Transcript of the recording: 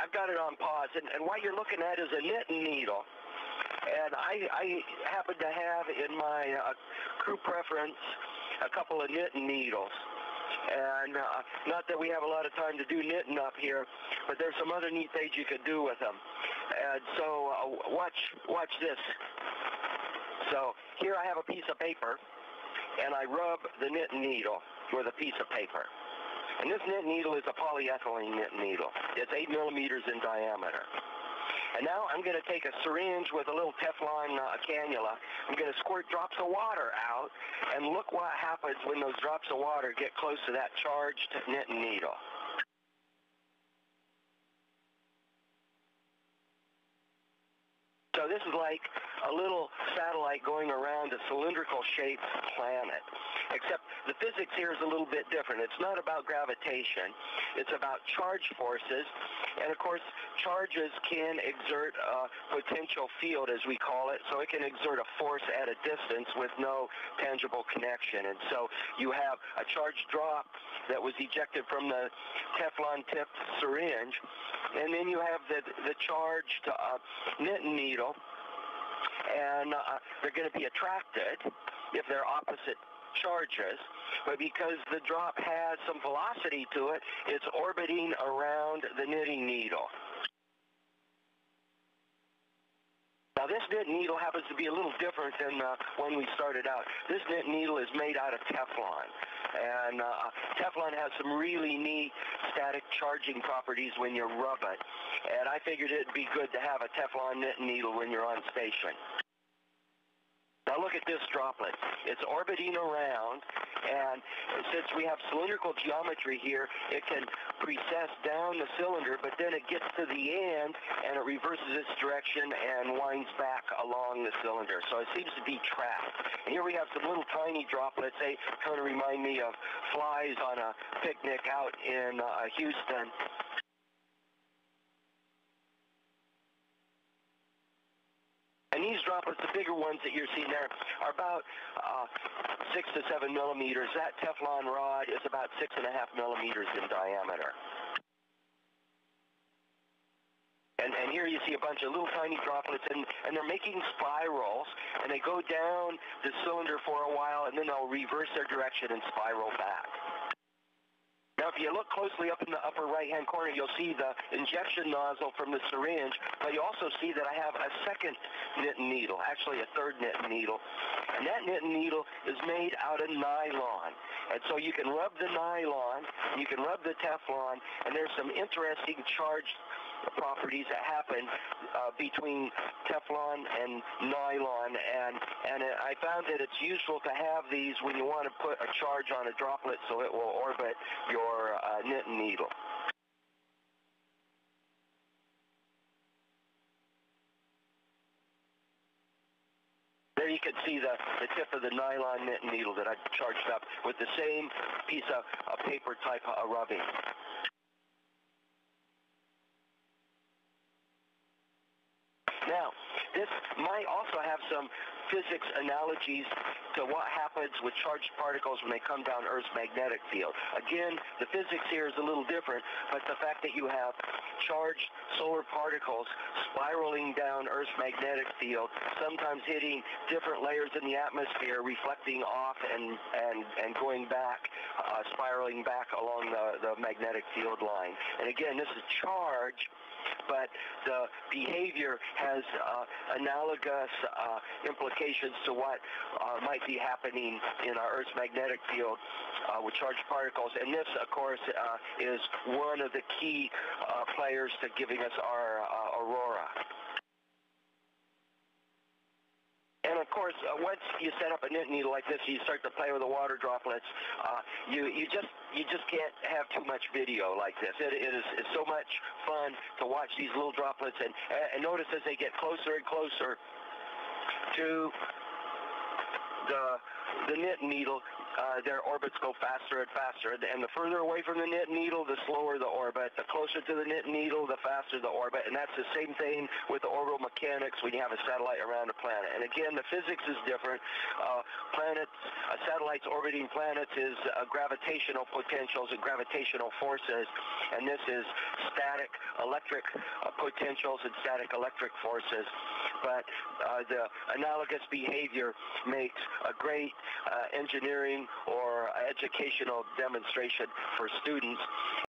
I've got it on pause, and what you're looking at is a knitting needle. And I happen to have in my crew preference a couple of knitting needles. And not that we have a lot of time to do knitting up here, but there's some other neat things you could do with them. And so watch this. So here I have a piece of paper, and I rub the knitting needle with a piece of paper. And this knitting needle is a polyethylene knitting needle. It's 8 millimeters in diameter. And now I'm going to take a syringe with a little Teflon cannula. I'm going to squirt drops of water out, and look what happens when those drops of water get close to that charged knitting needle. So this is like a little satellite going around a cylindrical-shaped planet, except the physics here is a little bit different. It's not about gravitation. It's about charge forces, and of course, charges can exert a potential field, as we call it, so it can exert a force at a distance with no tangible connection. And so you have a charged drop that was ejected from the Teflon-tipped syringe, and then you have the charged knitting needle, and they're going to be attracted if they're opposite charges, but because the drop has some velocity to it, it's orbiting around the knitting needle. Now this knitting needle happens to be a little different than when we started out. This knitting needle is made out of Teflon, and Teflon has some really neat static charging properties when you rub it, and I figured it'd be good to have a Teflon knitting needle when you're on station. Now look at this droplet. It's orbiting around, and since we have cylindrical geometry here, it can precess down the cylinder, but then it gets to the end, and it reverses its direction and winds back along the cylinder. So it seems to be trapped. And here we have some little tiny droplets. They kind of remind me of flies on a picnic out in Houston. And these droplets, the bigger ones that you're seeing there, are about 6 to 7 millimeters. That Teflon rod is about 6.5 millimeters in diameter. And here you see a bunch of little tiny droplets, and they're making spirals, and they go down the cylinder for a while, and then they'll reverse their direction and spiral back. Now, if you look closely up in the upper right-hand corner, you'll see the injection nozzle from the syringe, but you also see that I have a second knitting needle, actually a third knitting needle. And that knitting needle is made out of nylon. And so you can rub the nylon, you can rub the Teflon, and there's some interesting charged properties that happen between Teflon and nylon, and I found that it's useful to have these when you want to put a charge on a droplet so it will orbit your knitting needle. There you can see the tip of the nylon knitting needle that I charged up with the same piece of paper type of rubbing. Now, this might also have some physics analogies to what happens with charged particles when they come down Earth's magnetic field. Again, the physics here is a little different, but the fact that you have charged solar particles spiraling down Earth's magnetic field, sometimes hitting different layers in the atmosphere, reflecting off and going back, spiraling back along the magnetic field line. And again, this is charge, but the behavior has analogous implications to what might be happening in our Earth's magnetic field with charged particles. And this, of course, is one of the key players to giving us our aurora. And of course, once you set up a knitting needle like this, you start to play with the water droplets. You just can't have too much video like this. It's so much fun to watch these little droplets, and notice as they get closer and closer to the knitting needle, their orbits go faster and faster. And the further away from the knit needle, the slower the orbit. The closer to the knit needle, the faster the orbit. And that's the same thing with the orbital mechanics when you have a satellite around a planet. And again, the physics is different. Satellites orbiting planets is gravitational potentials and gravitational forces. And this is static electric potentials and static electric forces. But the analogous behavior makes a great engineering or educational demonstration for students.